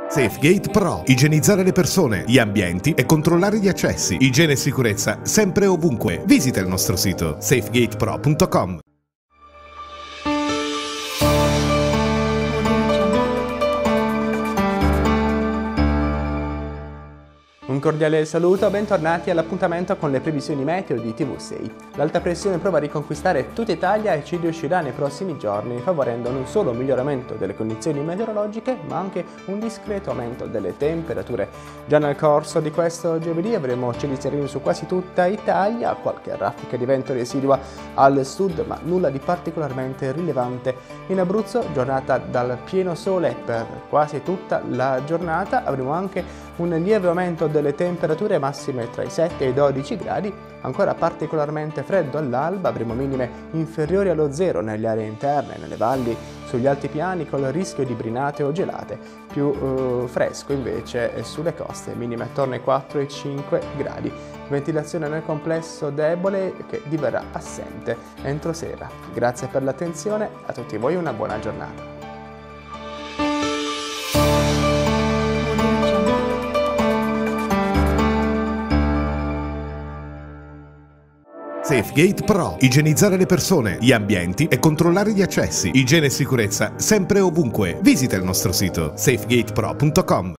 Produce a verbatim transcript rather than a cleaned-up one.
SafeGate Pro. Igienizzare le persone, gli ambienti e controllare gli accessi. Igiene e sicurezza sempre e ovunque. Visita il nostro sito safegate pro punto com. Un cordiale saluto, bentornati all'appuntamento con le previsioni meteo di T V sei. L'alta pressione prova a riconquistare tutta Italia e ci riuscirà nei prossimi giorni, favorendo non solo un miglioramento delle condizioni meteorologiche, ma anche un discreto aumento delle temperature. Già nel corso di questo giovedì avremo cieli sereni su quasi tutta Italia, qualche raffica di vento residua al sud, ma nulla di particolarmente rilevante. In Abruzzo, giornata dal pieno sole per quasi tutta la giornata, avremo anche un lieve aumento delle temperature massime tra i sette e i dodici gradi, ancora particolarmente freddo all'alba, avremo minime inferiori allo zero nelle aree interne, nelle valli, sugli altipiani col rischio di brinate o gelate, più eh, fresco invece sulle coste, minime attorno ai quattro e cinque gradi. Ventilazione nel complesso debole che diverrà assente entro sera. Grazie per l'attenzione, a tutti voi una buona giornata. SafeGate Pro. Igienizzare le persone, gli ambienti e controllare gli accessi. Igiene e sicurezza sempre e ovunque. Visita il nostro sito safegate pro punto com.